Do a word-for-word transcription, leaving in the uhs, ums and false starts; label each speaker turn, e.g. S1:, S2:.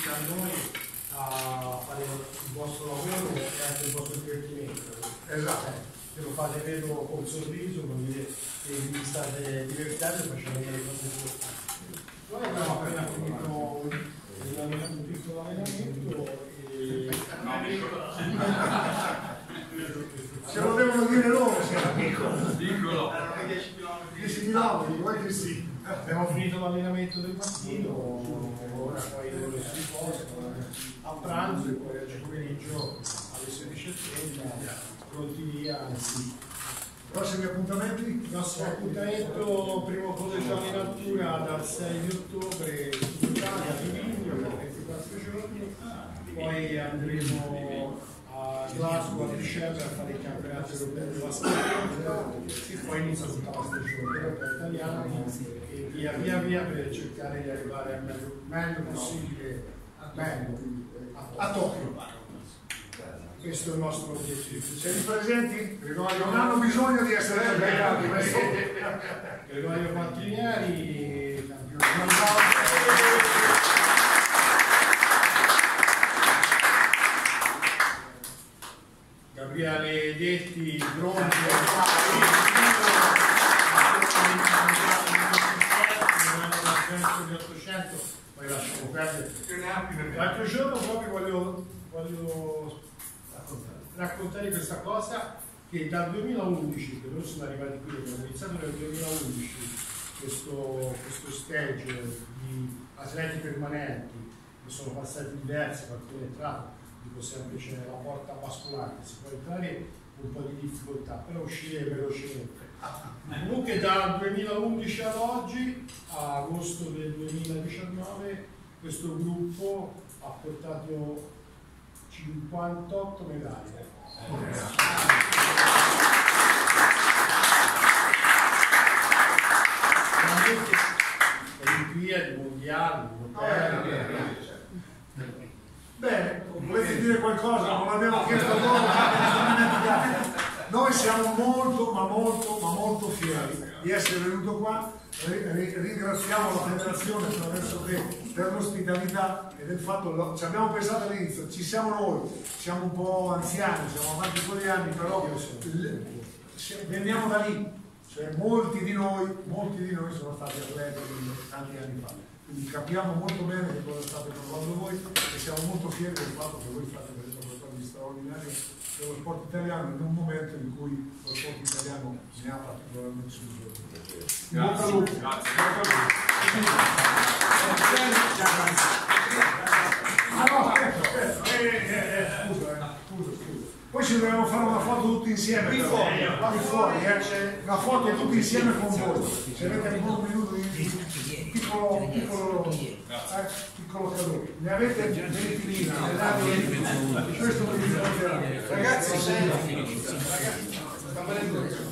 S1: iscritti a noi a fare il vostro lavoro e anche il vostro divertimento. Esatto. Che lo fate, vedo, con sorriso, con dire che vi state divertendo e facendo delle cose importanti. Noi abbiamo appena finito un piccolo allenamento e...
S2: Se lo devono dire loro, se era piccolo.
S3: Piccolo.
S2: dieci chilometri, vuoi che sì.
S1: Abbiamo finito l'allenamento del mattino, ora poi loro si riposano a pranzo e poi oggi pomeriggio alle sedici e trenta pronti via.
S2: Prossimi appuntamenti?
S1: Il nostro appuntamento primo collegiale in altura dal sei di ottobre in Italia, a Livigno, per ventiquattro giorni, poi andremo a Glasgow a dicembre a fare il campionato europeo della stagione e poi inizia tutta la stagione europea italiana e via via via per cercare di arrivare al meglio, meglio possibile meglio, a, a Tokyo. Questo è il nostro obiettivo.
S2: Siete presenti? Gregorio, non hanno bisogno di essere cercati.
S1: Gregorio Pantinieri, campione. Gabriele Detti, pronti ottocento, poi lasciamo perdere. L'altro giorno proprio voglio, voglio raccontare questa cosa che dal duemilaundici, che noi siamo arrivati qui, abbiamo iniziato nel duemilaundici questo, questo stage di atleti permanenti, che sono passati diversi, qualcuno è entrato, dico sempre c'è la porta basculare, si può entrare con un po' di difficoltà, però uscire velocemente. Comunque dal duemilaundici ad oggi, a agosto del duemiladiciannove, questo gruppo ha portato cinquantotto medaglie. Veramente Olimpiadi, mondiali, europei.
S2: Bene, volete dire qualcosa? Non l'abbiamo chiesto a loro. Noi siamo molto, ma molto, ma molto fieri di essere venuto qua. Ringraziamo la federazione attraverso te per l'ospitalità e del fatto che ci abbiamo pensato all'inizio, ci siamo noi, siamo un po' anziani, siamo avanti con gli anni, però veniamo da lì, cioè molti di noi, molti di noi sono stati atleti tanti anni fa, quindi capiamo molto bene che cosa state provando voi e siamo molto fieri del fatto che voi fate qualcosa di straordinario per lo sport italiano in un momento in cui lo sport italiano ne ha particolarmente bisogno. Grazie. Grazie. Ah no, aspetta, aspetta. Eh, eh, eh, scusa, eh. scusa, scusa. Poi ci dobbiamo fare una foto tutti insieme. Qui fuori, qui fuori, eh. Una foto tutti insieme con voi. Se avete ancora un minuto di piccolo, piccolo, eh, piccolo caduto. Ne avete ventimila. Questo lo dico. Ragazzi, ragazzi, sta venendo.